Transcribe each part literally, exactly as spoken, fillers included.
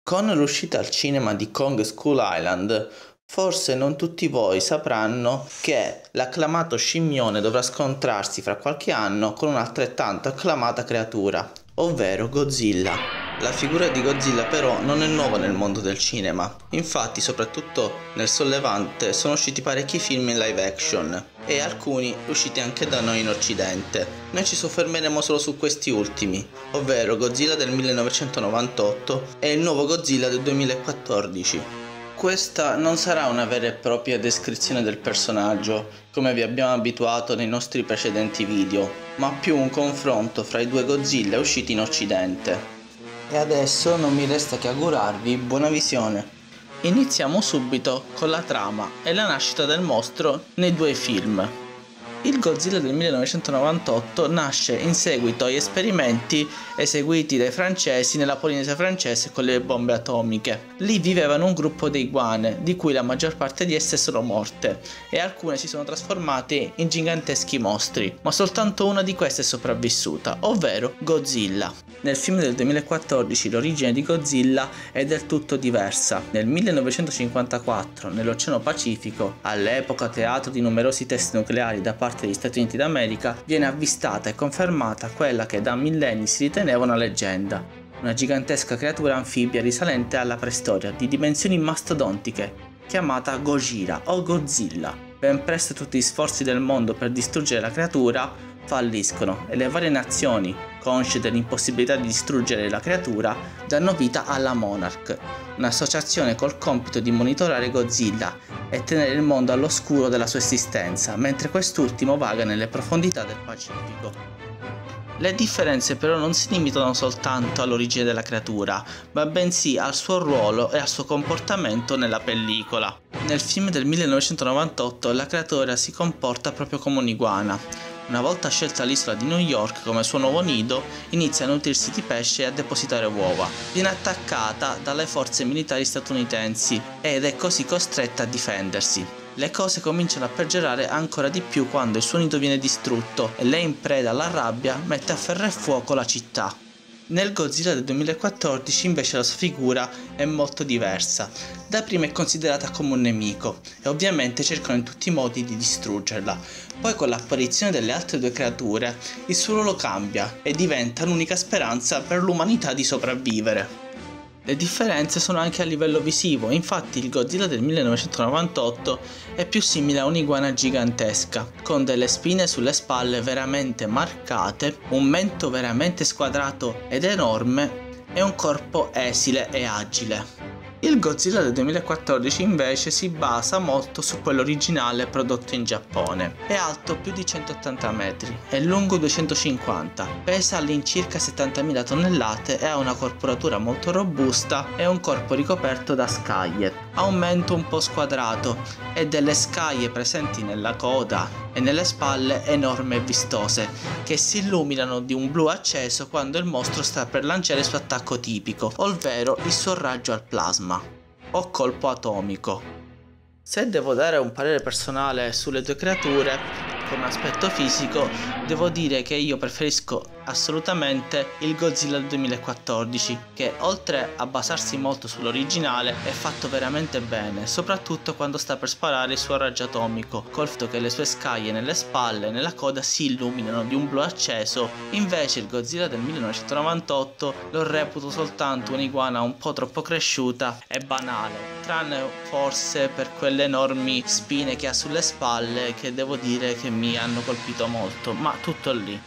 Con l'uscita al cinema di Kong Skull Island, forse non tutti voi sapranno che l'acclamato scimmione dovrà scontrarsi fra qualche anno con un'altrettanto acclamata creatura, ovvero Godzilla. La figura di Godzilla però non è nuova nel mondo del cinema, infatti soprattutto nel sollevante sono usciti parecchi film in live action e alcuni usciti anche da noi in occidente. Noi ci soffermeremo solo su questi ultimi, ovvero Godzilla del millenovecentonovantotto e il nuovo Godzilla del duemilaquattordici. Questa non sarà una vera e propria descrizione del personaggio, come vi abbiamo abituato nei nostri precedenti video, ma più un confronto fra i due Godzilla usciti in occidente. E adesso non mi resta che augurarvi buona visione. Iniziamo subito con la trama e la nascita del mostro nei due film. Il Godzilla del millenovecentonovantotto nasce in seguito agli esperimenti eseguiti dai francesi nella Polinesia francese con le bombe atomiche. Lì vivevano un gruppo di iguane, di cui la maggior parte di esse sono morte, e alcune si sono trasformate in giganteschi mostri, ma soltanto una di queste è sopravvissuta, ovvero Godzilla. Nel film del duemilaquattordici l'origine di Godzilla è del tutto diversa. Nel millenovecentocinquantaquattro, nell'Oceano Pacifico, all'epoca teatro di numerosi test nucleari da parte degli Stati Uniti d'America, viene avvistata e confermata quella che da millenni si riteneva una leggenda: una gigantesca creatura anfibia risalente alla preistoria, di dimensioni mastodontiche, chiamata Gojira o Godzilla. Ben presto tutti gli sforzi del mondo per distruggere la creatura falliscono e le varie nazioni, consce dell'impossibilità di distruggere la creatura, danno vita alla Monarch, un'associazione col compito di monitorare Godzilla e tenere il mondo all'oscuro della sua esistenza, mentre quest'ultimo vaga nelle profondità del Pacifico. Le differenze però non si limitano soltanto all'origine della creatura, ma bensì al suo ruolo e al suo comportamento nella pellicola. Nel film del millenovecentonovantotto la creatura si comporta proprio come un'iguana. Una volta scelta l'isola di New York come suo nuovo nido, inizia a nutrirsi di pesce e a depositare uova. Viene attaccata dalle forze militari statunitensi ed è così costretta a difendersi. Le cose cominciano a peggiorare ancora di più quando il suo nido viene distrutto e lei, in preda alla rabbia, mette a ferro e fuoco la città. Nel Godzilla del duemilaquattordici invece la sua figura è molto diversa. Dapprima è considerata come un nemico e ovviamente cercano in tutti i modi di distruggerla. Poi con l'apparizione delle altre due creature il suo ruolo cambia e diventa l'unica speranza per l'umanità di sopravvivere. Le differenze sono anche a livello visivo, infatti il Godzilla del millenovecentonovantotto è più simile a un'iguana gigantesca, con delle spine sulle spalle veramente marcate, un mento veramente squadrato ed enorme e un corpo esile e agile. Il Godzilla del duemilaquattordici invece si basa molto su quello originale prodotto in Giappone. È alto più di centottanta metri, è lungo duecentocinquanta, pesa all'incirca settantamila tonnellate e ha una corporatura molto robusta e un corpo ricoperto da scaglie. Ha un mento un po' squadrato e delle scaglie presenti nella coda e nelle spalle enormi e vistose, che si illuminano di un blu acceso quando il mostro sta per lanciare il suo attacco tipico, ovvero il suo raggio al plasma o colpo atomico. Se devo dare un parere personale sulle due creature come aspetto fisico, devo dire che io preferisco assolutamente il Godzilla del duemilaquattordici, che oltre a basarsi molto sull'originale è fatto veramente bene, soprattutto quando sta per sparare il suo raggio atomico, col fatto che le sue scaglie nelle spalle e nella coda si illuminano di un blu acceso. Invece il Godzilla del millenovecentonovantotto lo reputo soltanto un'iguana un po' troppo cresciuta e banale, tranne forse per quelle enormi spine che ha sulle spalle, che devo dire che mi hanno colpito molto, ma tutto lì.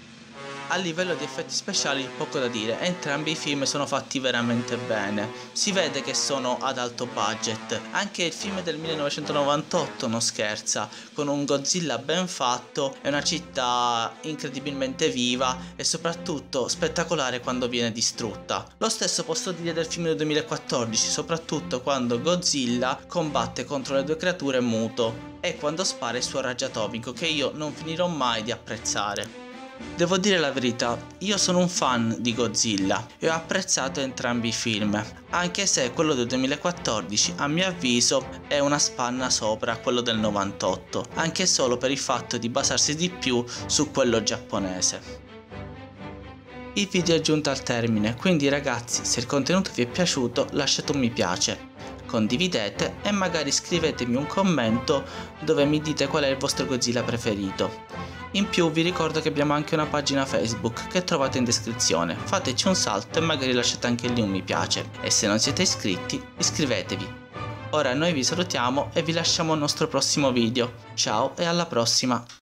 A livello di effetti speciali poco da dire, entrambi i film sono fatti veramente bene, si vede che sono ad alto budget. Anche il film del millenovecentonovantotto non scherza, con un Godzilla ben fatto e una città incredibilmente viva e soprattutto spettacolare quando viene distrutta. Lo stesso posso dire del film del duemilaquattordici, soprattutto quando Godzilla combatte contro le due creature muto e quando spara il suo raggio atomico, che io non finirò mai di apprezzare. Devo dire la verità, io sono un fan di Godzilla e ho apprezzato entrambi i film, anche se quello del duemilaquattordici a mio avviso è una spanna sopra quello del novantotto, anche solo per il fatto di basarsi di più su quello giapponese. Il video è giunto al termine, quindi ragazzi, se il contenuto vi è piaciuto lasciate un mi piace, condividete e magari scrivetemi un commento dove mi dite qual è il vostro Godzilla preferito. In più vi ricordo che abbiamo anche una pagina Facebook che trovate in descrizione, fateci un salto e magari lasciate anche lì un mi piace. E se non siete iscritti, iscrivetevi. Ora noi vi salutiamo e vi lasciamo al nostro prossimo video. Ciao e alla prossima!